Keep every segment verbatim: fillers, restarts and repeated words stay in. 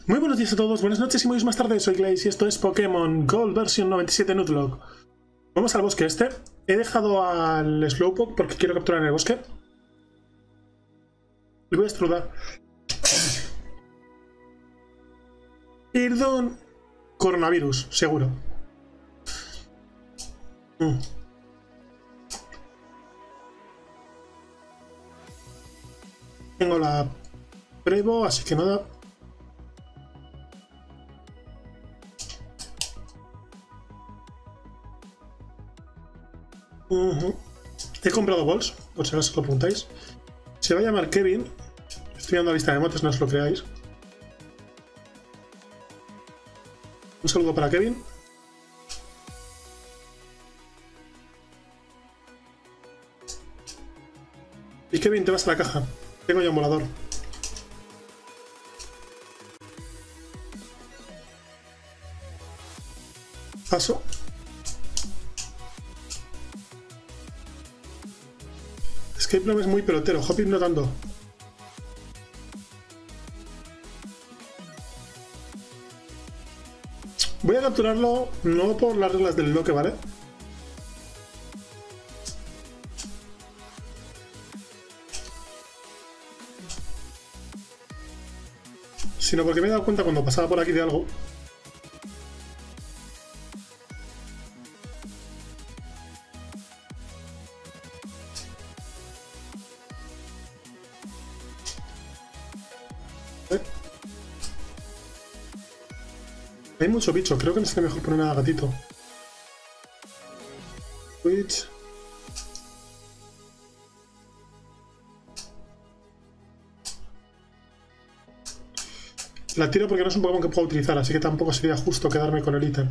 Muy buenos días a todos, buenas noches y muy más tarde, soy Glaze y esto es Pokémon Gold versión noventa y siete Nuzlocke. Vamos al bosque este. He dejado al Slowpoke porque quiero capturar en el bosque. Le voy a estrudar. Perdón. Coronavirus, seguro. Mm. Tengo la Prevo, así que nada. Uh-huh. He comprado bols, por si acaso os lo preguntáis. Se va a llamar Kevin. Estoy dando la lista de motes, no os lo creáis. Un saludo para Kevin. Y Kevin, te vas a la caja. Tengo ya un volador. Paso. Escape Room es muy pelotero. Hopping no tanto. Voy a capturarlo no por las reglas del bloque, ¿vale? Sino porque me he dado cuenta cuando pasaba por aquí de algo. ¿Eh? Hay mucho bicho, creo que me sería mejor poner a gatito. Twitch. La tiro porque no es un Pokémon que puedo utilizar, así que tampoco sería justo quedarme con el ítem.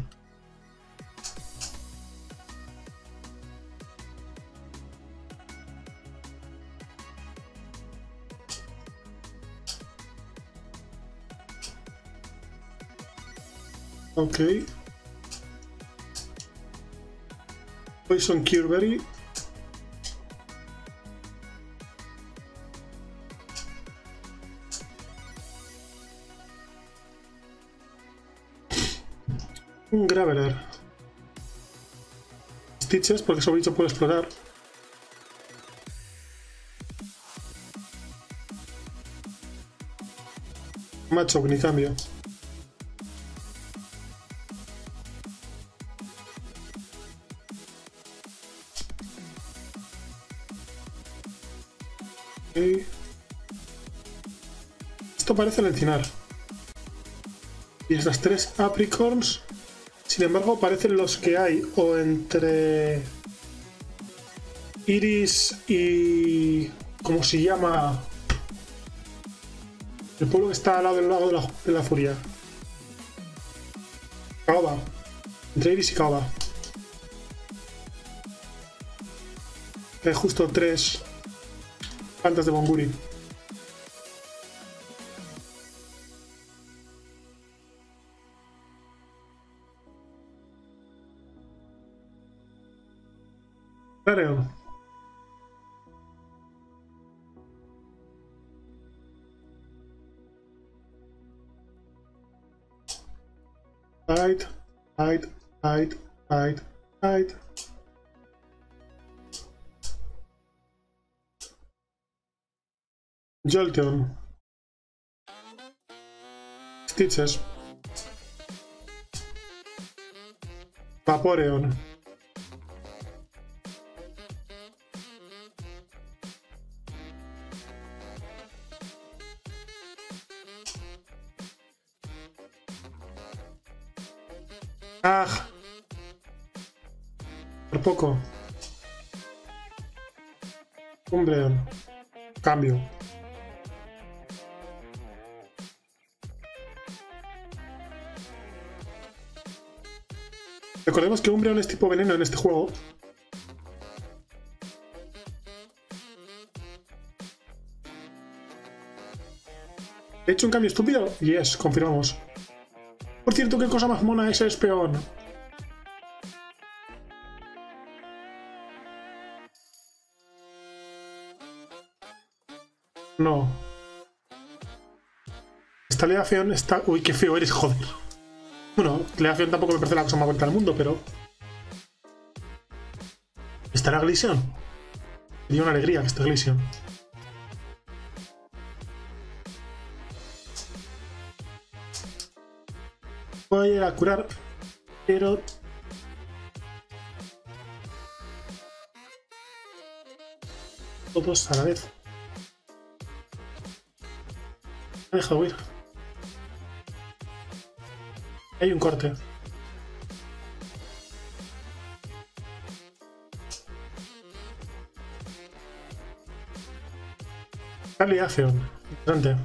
Ok. Poison Cure Berry. Un Graveler. Stitches, porque ese bicho puede explorar. Macho, ni cambio. Okay. Esto parece el encinar. Y esas tres apricorns, sin embargo, parecen los que hay o entre Iris y... ¿cómo se llama? El pueblo que está al lado del lago de la, de la furia. Caoba. Entre Iris y Caoba. Hay justo tres plantas de Bonguri. Claro. Hide, hide, hide, hide, hide. Jolteon. Stitches. Vaporeon. Ah. Por poco. Umbreon. Cambio. Recordemos que Umbreon es tipo veneno en este juego. ¿He hecho un cambio estúpido? Yes, confirmamos. Por cierto, ¿qué cosa más mona es Espeon? No. Esta Leafeon está... Uy, qué feo eres, joder. Bueno, Leafeon tampoco me parece la cosa más bonita del mundo, pero... ¿Estará Glaceon? Sería una alegría que esté Glaceon. Voy a ir a curar, pero... todos a la vez. Me he dejado huir. Hay un corte. Leafeon. Interesante.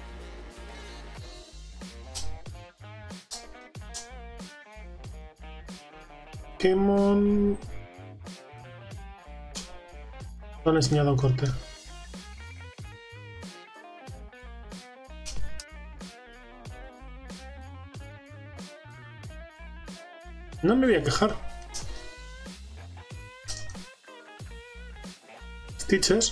Pokémon... No le he enseñado un corte. No me voy a quejar. Stitches.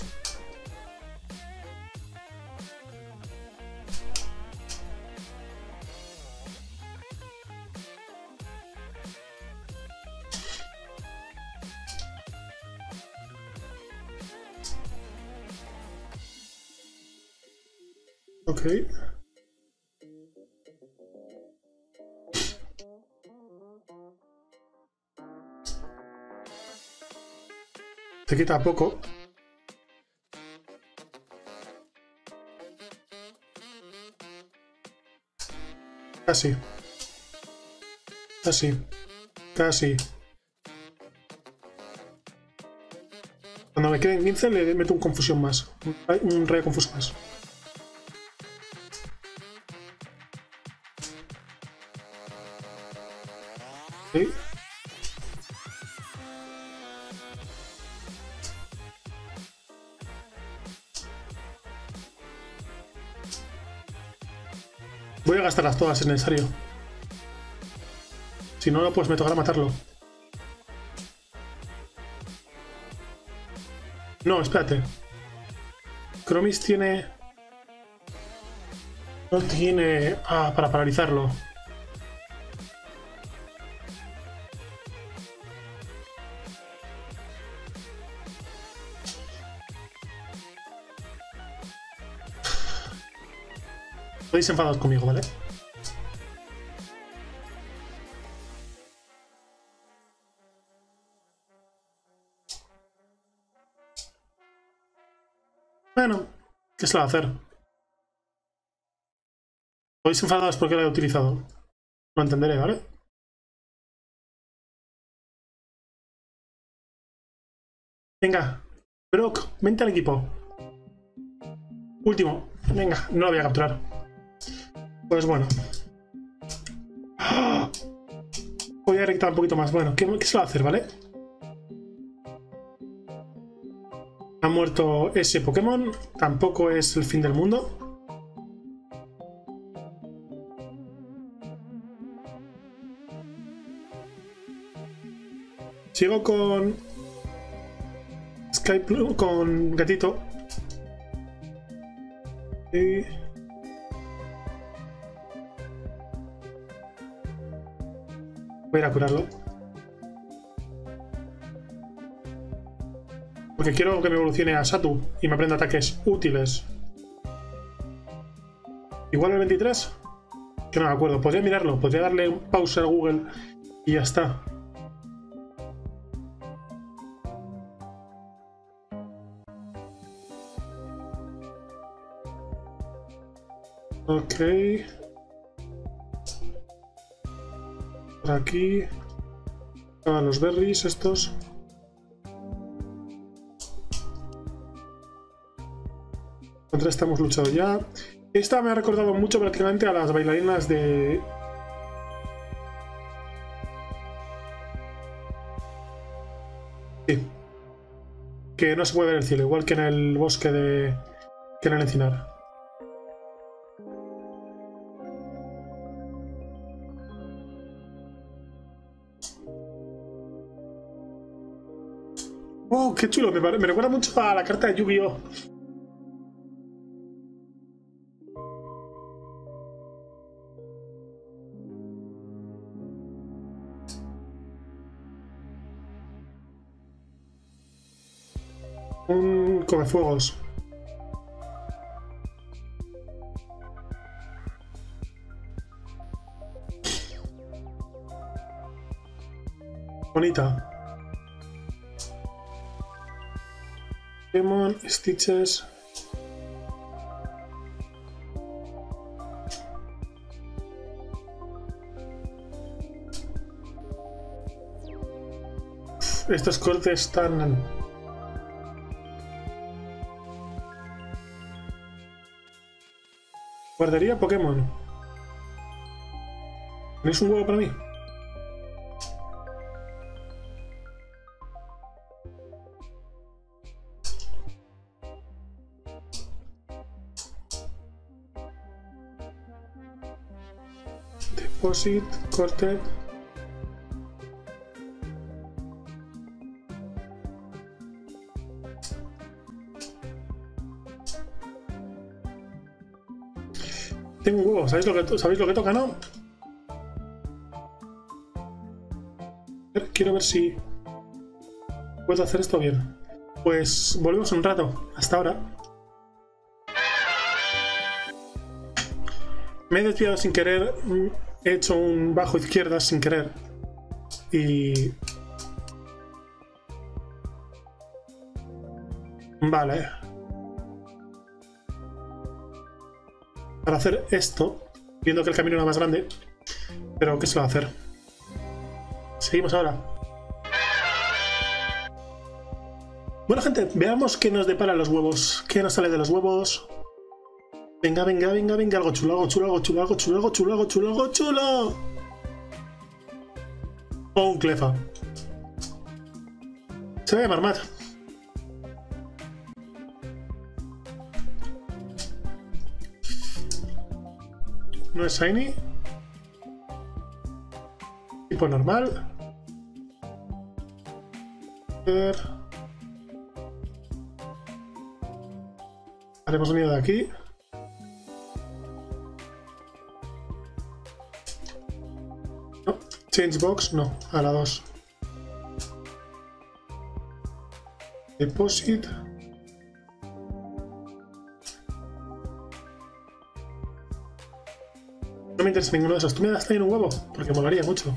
Ok. Se quita poco. Casi. Casi. Casi. Cuando me queden quince le meto un confusión más. Un rayo confuso más. Okay. Voy a gastarlas todas, es necesario. Si no, pues me tocará matarlo. No, espérate. Cromis tiene... No tiene... Ah, para paralizarlo. Podéis enfadados conmigo, ¿vale? Bueno, ¿qué se le va a hacer? Podéis enfadados porque lo he utilizado. Lo entenderé, ¿vale? Venga, Brock, vente al equipo. Último. Venga, no lo voy a capturar. Pues bueno. Voy a rectar un poquito más. Bueno, ¿qué, qué se va a hacer, vale? Ha muerto ese Pokémon. Tampoco es el fin del mundo. Sigo con... Skype con Gatito. Y... voy a ir a curarlo. Porque quiero que me evolucione a Satu y me aprenda ataques útiles. Igual el veintitrés. Que no me acuerdo. Podría mirarlo. Podría darle un pause a Google y ya está. Ok. Por aquí. Ah, los berries estos. Contra esta hemos luchado ya. Esta me ha recordado mucho prácticamente a las bailarinas de... Sí. Que no se puede ver el cielo, igual que en el bosque de... que en el encinar. ¡Oh, qué chulo! Me, me recuerda mucho a la carta de Yu-Gi-Oh! Un comefuegos. Bonita. Pokémon, Stitches. Estos cortes están... Guardería Pokémon. ¿Tenéis un huevo para mí? Deposit, corte. Tengo un huevo, ¿sabéis lo que, ¿sabéis lo que toca, no? Quiero ver si puedo hacer esto bien. Pues volvemos un rato. Hasta ahora. Me he desviado sin querer. He hecho un bajo izquierda sin querer. Y... Vale. Para hacer esto, viendo que el camino era más grande, pero ¿qué se va a hacer? Seguimos ahora. Bueno, gente, veamos qué nos depara los huevos. ¿Qué nos sale de los huevos? Venga, venga, venga, venga, algo chulo, algo chulo, algo chulo, algo chulo, algo chulo, algo chulo, algo chulo. O un Clefa. Se va a llamar Matt. No es shiny. Tipo normal. Haremos un nido de aquí. No. Change box, no. A la dos. Deposit. No me interesa ninguno de esos. Tú me das también un huevo, porque molaría mucho.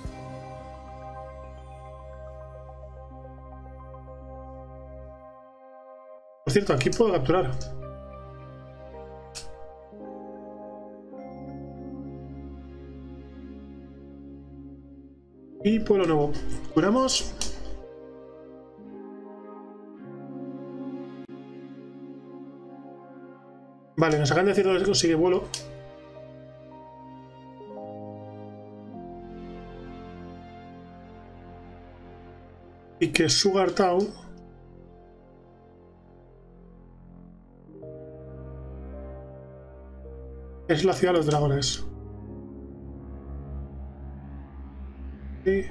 Por cierto, aquí puedo capturar. Y pueblo nuevo. Curamos. Vale, nos acaban de decir que consigue vuelo. Y que Sugar Town es la ciudad de los dragones. Y...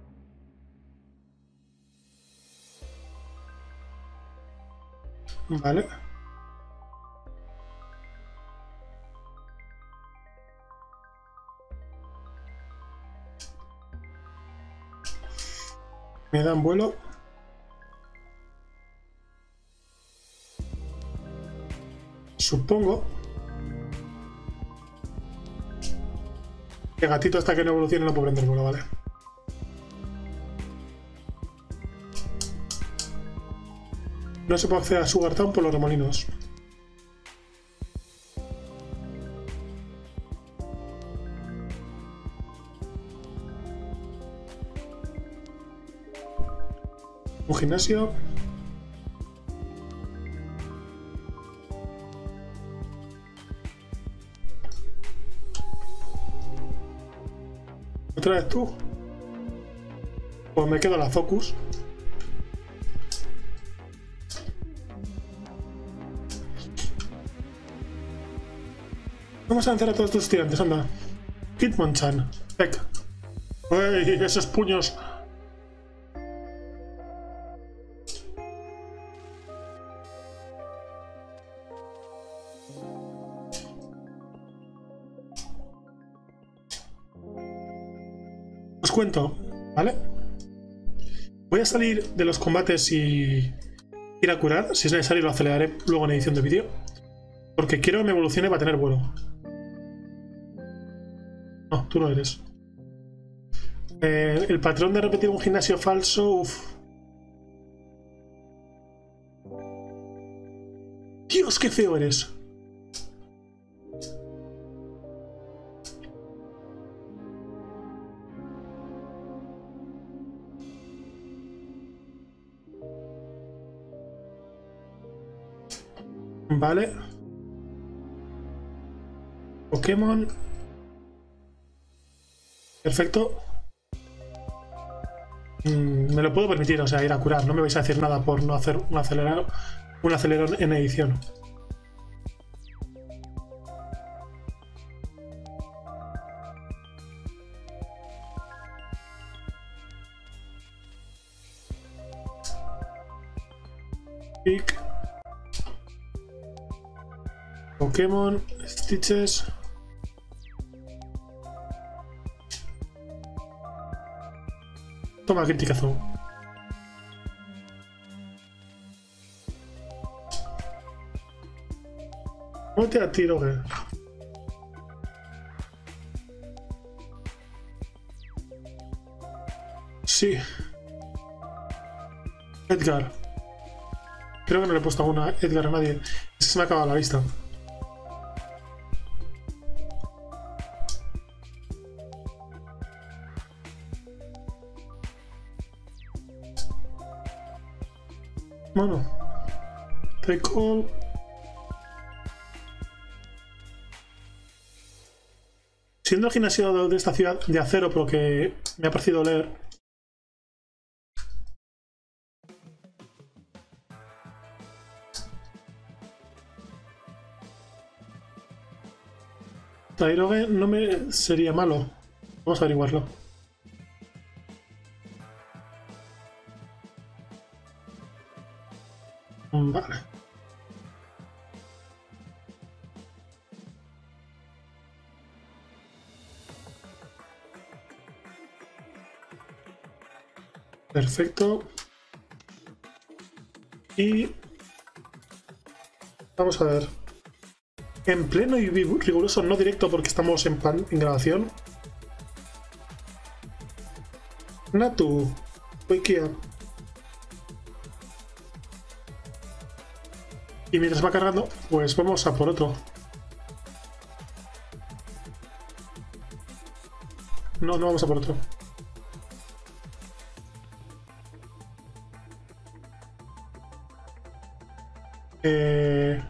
Vale. Me dan vuelo. Supongo. El gatito hasta que no evolucione no puedo prender vuelo, vale. No se puede acceder a Sugar Town por los remolinos. Un gimnasio. ¿Otra vez tú? Pues me quedo la Focus. Vamos a lanzar a todos tus estudiantes, anda. Hitmonchan. Peck. ¡Ey! Esos puños. Os cuento, ¿vale? Voy a salir de los combates y ir a curar. Si es necesario lo aceleraré luego en edición de vídeo. Porque quiero que me evolucione para tener vuelo. No, tú no eres. Eh, el patrón de repetir un gimnasio falso... Uf. Dios, qué feo eres. Vale. Pokémon. Perfecto. Mm, me lo puedo permitir, o sea, ir a curar. No me vais a decir nada por no hacer un acelerado, un acelerón en edición. Pick. Pokémon, Stitches. Toma, criticazo. ¿Cómo te atiro, güey? Sí. Edgar. Creo que no le he puesto alguna Edgar a nadie. Es que se me ha acabado la vista. Bueno, recall. Siendo el gimnasio de esta ciudad de acero, pero que me ha parecido leer. Tairoge no me sería malo. Vamos a averiguarlo. Vale. Perfecto. Y vamos a ver. En pleno y riguroso, no directo porque estamos en, pan, en grabación. Natu. Wikia. Y mientras va cargando, pues vamos a por otro. No, no vamos a por otro. Eh...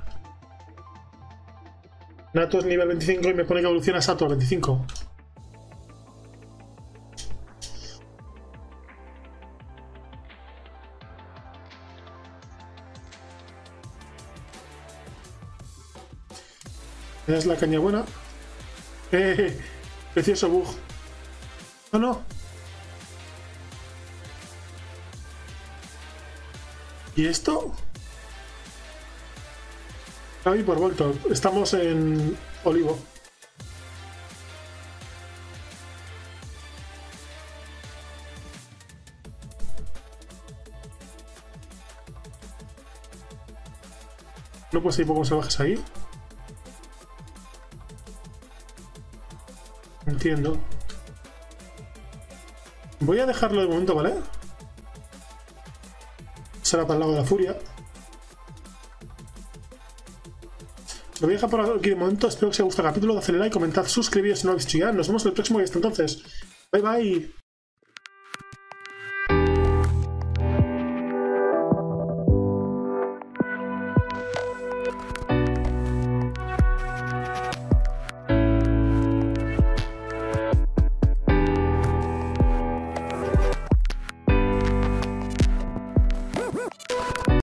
Nato es nivel veinticinco y me pone que evoluciona a Sato al veinticinco. ¿Me das la caña buena? ¡Eh! Precioso bug. No, no. ¿Y esto? Javi por vuelto. Estamos en Olivo. ¿No puedes ir Pokémon salvajes ahí? Entiendo. Voy a dejarlo de momento, ¿vale? Será para el lago de la furia. Lo voy a dejar por aquí de momento. Espero que os haya gustado el capítulo. Dadle like, comentad, suscribiros si no lo habéis hecho ya. Nos vemos en el próximo y hasta entonces. Bye bye.